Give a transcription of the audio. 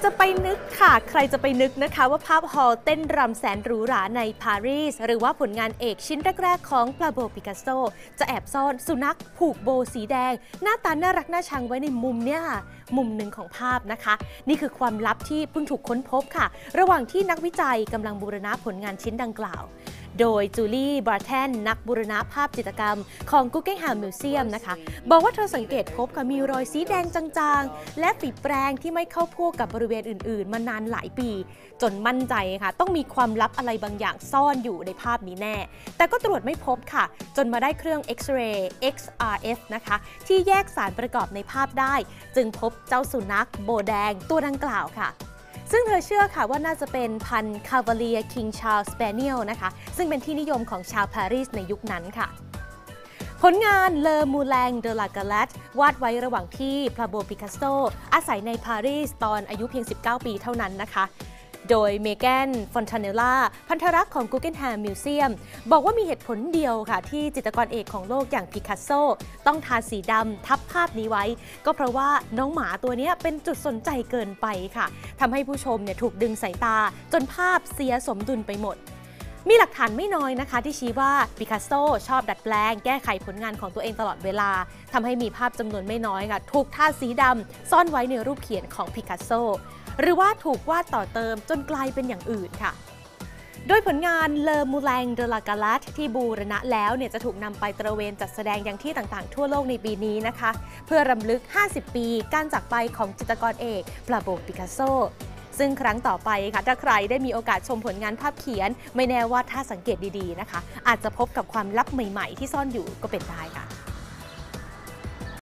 จะไปนึกค่ะใครจะไปนึกนะคะว่าภาพฮอลเต้นรำแสนหรูหราในปารีสหรือว่าผลงานเอกชิ้นแรกๆของปาโบ ปิกัสโซจะแอบซ่อนสุนัขผูกโบสีแดงหน้าตาน่ารักน่าชังไว้ในมุมเนี่ยค่ะมุมหนึ่งของภาพนะคะนี่คือความลับที่เพิ่งถูกค้นพบค่ะระหว่างที่นักวิจัยกำลังบูรณะผลงานชิ้นดังกล่าวโดยจูลี่บาร์แทนนักบูรณะภาพจิตรกรรมของ Guggenheim Museum นะคะบอกว่าเธอสังเกตพบมีรอยสีแดงจางๆและฝีแปรงที่ไม่เข้าพวกกับบริเวณอื่นๆมานานหลายปีจนมั่นใจค่ะต้องมีความลับอะไรบางอย่างซ่อนอยู่ในภาพนี้แน่แต่ก็ตรวจไม่พบค่ะจนมาได้เครื่องเอ็กซเรย์ XRF นะคะที่แยกสารประกอบในภาพได้จึงพบเจ้าสุนัขโบแดงตัวดังกล่าวค่ะซึ่งเธอเชื่อค่ะว่าน่าจะเป็นพันธุ์ Cavalier King Charles Spaniel นะคะซึ่งเป็นที่นิยมของชาวปารีสในยุคนั้นค่ะผลงาน Le Moulin de la Galette วาดไว้ระหว่างที่ปาโบ ปิกัสโซอาศัยในปารีสตอนอายุเพียง 19 ปีเท่านั้นนะคะโดยเมแกน ฟอนทาเนลล่าพันธรักษ์ของ Guggenheim Museum บอกว่ามีเหตุผลเดียวค่ะที่จิตรกรเอกของโลกอย่างปิกัสโซต้องทาสีดำทับภาพนี้ไว้ก็เพราะว่าน้องหมาตัวนี้เป็นจุดสนใจเกินไปค่ะทำให้ผู้ชมถูกดึงสายตาจนภาพเสียสมดุลไปหมดมีหลักฐานไม่น้อยนะคะที่ชี้ว่าปิกัสโซชอบดัดแปลงแก้ไขผลงานของตัวเองตลอดเวลาทำให้มีภาพจำนวนไม่น้อยค่ะถูกทาสีดำซ่อนไว้ในรูปเขียนของปิกัสโซหรือว่าถูกวาดต่อเติมจนกลายเป็นอย่างอื่นค่ะโดยผลงาน Le Moulin de la Galette ที่บูรณะแล้วจะถูกนำไปตระเวนจัดแสดงยังที่ต่างๆทั่วโลกในปีนี้นะคะเพื่อรำลึก 50 ปีการจากไปของจิตรกรเอกปาโบ ปิกัสโซซึ่งครั้งต่อไปค่ะถ้าใครได้มีโอกาสชมผลงานภาพเขียนไม่แน่ว่าถ้าสังเกตดีๆนะคะอาจจะพบกับความลับใหม่ๆที่ซ่อนอยู่ก็เป็นได้ค่ะ